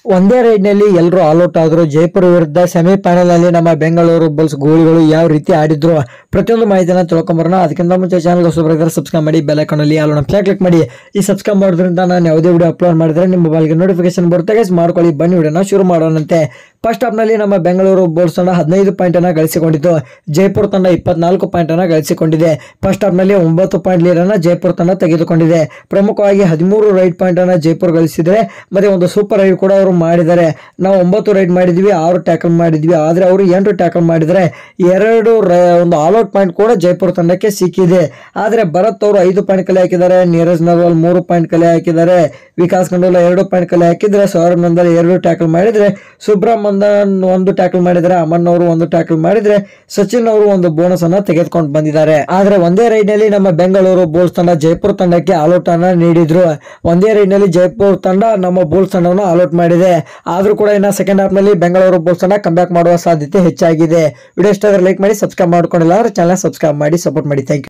ಒಂದೇ ರೈಡ್ ನಲ್ಲಿ ಎಲ್ಲರೂ ಆಲ್ಔಟ್ ಆದ್ರು. ಜೈಪುರ್ ವಿರುದ್ಧ ಸೆಮಿಫೈನಲ್ ನಲ್ಲಿ ನಮ್ಮ ಬೆಂಗಳೂರು ಬುಲ್ಸ್ ಗೋಲಿಗಳು ಯಾವ ರೀತಿ ಆಡಿದ್ರು ಪ್ರತಿಯೊಂದು ಮಾಹಿತಿನ ತಿಳ್ಕೊಂಬರೋಣ. ಅದಕ್ಕಿಂತ ಮುಂಚೆ ಚಾನಲ್ ಸಬ್ಸ್ಕ್ರೈಬ್ ಮಾಡಿ, ಬೆಲ್ ಐಕಾನ್ ಅಲ್ಲಿ ಆಲ್ ನೋಟಿಫಿಕೇಶನ್ ಕ್ಲಿಕ್ ಮಾಡಿ. ಈ ಸಬ್ಸ್ಕ್ರೈಬ್ ಮಾಡೋದ್ರಿಂದ ನಾನು ಯಾವುದೇ ವಿಡಿಯೋ ಅಪ್ಲೋಡ್ ಮಾಡಿದ್ರೆ ನಿಮ್ಮ ಮೊಬೈಲ್ಗೆ ನೋಟಿಫಿಕೇಶನ್ ಬರುತ್ತೆ. ಗೈಸ್ ಮಾಡ್ಕೊಳ್ಳಿ, ಬನ್ನಿ ವಿಡಿಯೋನ ಶುರು ಮಾಡೋಣಂತೆ. ಫಸ್ಟ್ ಹಾಫ್ ನಲ್ಲಿ ನಮ್ಮ ಬೆಂಗಳೂರು ಬುಲ್ಸ್ ತಂಡ 15 ಪಾಯಿಂಟ್ ಅನ್ನ ಗಳಿಸಿಕೊಂಡಿತ್ತು. ಜೈಪುರ್ ತಂಡ 24 ಪಾಯಿಂಟ್ ಅನ್ನ ಗಳಿಸಿಕೊಂಡಿದೆ. ಫಸ್ಟ್ ಹಾಫ್ ನಲ್ಲಿ 9 ಪಾಯಿಂಟ್ ಲೀಡ್ ಅನ್ನ ಜೈಪುರ್ ತಂಡ ತೆಗೆದುಕೊಂಡಿದೆ. ಪ್ರಮುಖವಾಗಿ 13 ರೈಡ್ ಪಾಯಿಂಟ್ ಅನ್ನ ಜೈಪುರ್ ಗಳಿಸಿದರೆ ಮತ್ತೆ ಒಂದು ಸೂಪರ್ ರೈಡ್ ಕೂಡ ಅವರು ಮಾಡಿದ್ದಾರೆ. ನಾವು 9 ರೈಡ್ ಮಾಡಿದ್ವಿ, 6 ಟ್ಯಾಕಲ್ ಮಾಡಿದ್ವಿ, ಆದ್ರೆ ಅವರು 8 ಟ್ಯಾಕಲ್ ಮಾಡಿದರೆ 2 ಒಂದು ಆಲ್ಔಟ್ ಪಾಯಿಂಟ್ ಕೂಡ ಜೈಪುರ್ ತಂಡಕ್ಕೆ ಸಿಕ್ಕಿದೆ. ಆದ್ರೆ ಭರತ್ ಅವರು 5 ಪಾಯಿಂಟ್ ಕಲೆ ಹಾಕಿದ್ದಾರೆ, ನೀರಜ್ ನರ್ವಾಲ್ 3 ಪಾಯಿಂಟ್ ಕಲೆ ಹಾಕಿದ್ದಾರೆ, ವಿಕಾಸ್ ಖಂಡೂಲ 2 ಪಾಯಿಂಟ್ ಕಲೆ ಹಾಕಿದ್ರೆ, ಸೌರವ್ ನಂದಲ್ 2 ಟ್ಯಾಕಲ್ ಮಾಡಿದ್ರೆ, ಸುಬ್ರಹ್ಮಣ್ಯನ್ 1 ಟ್ಯಾಕಲ್ ಮಾಡಿದರೆ, ಅಮನ್ ಅವರು 1 ಟ್ಯಾಕಲ್ ಮಾಡಿದ್ರೆ, ಸಚಿನ್ ಅವರು ಒಂದು ಬೋನಸ್ ಅನ್ನ ತೆಗೆದುಕೊಂಡು ಬಂದಿದ್ದಾರೆ. ಆದ್ರೆ ಒಂದೇ ರೈಡ್ ನಲ್ಲಿ ನಮ್ಮ ಬೆಂಗಳೂರು ಬುಲ್ಸ್ ತಂಡ ಜೈಪುರ್ ತಂಡಕ್ಕೆ ಆಲ್ಔಟ್ ಅನ್ನ ನೀಡಿದ್ರು. ಒಂದೇ ರೈಡ್ ನಲ್ಲಿ ಜೈಪುರ್ ತಂಡ ನಮ್ಮ ಬುಲ್ಸ್ ತಂಡವನ್ನು ಆಲ್ಔಟ್ ಮಾಡಿದೆ. ಆದ್ರೂ ಕೂಡ ಇನ್ನ ಸೆಕೆಂಡ್ ಹಾಫ್ ನಲ್ಲಿ ಬೆಂಗಳೂರು ಬುಲ್ಸ್ ತಂಡ ಕಮ್ಬ್ಯಾಕ್ ಮಾಡುವ ಸಾಧ್ಯತೆ ಹೆಚ್ಚಾಗಿದೆ. ವಿಡಿಯೋ ಇಷ್ಟ ಆದರೆ ಲೈಕ್ ಮಾಡಿ, ಸಬ್ಸ್ಕ್ರೈಬ್ ಮಾಡ್ಕೊಂಡಿಲ್ಲ ಅಂದ್ರೆ ಚಾನಲ್ ಸಬ್ಸ್ಕ್ರೈಬ್ ಮಾಡಿ, ಸಪೋರ್ಟ್ ಮಾಡಿ. Thank you.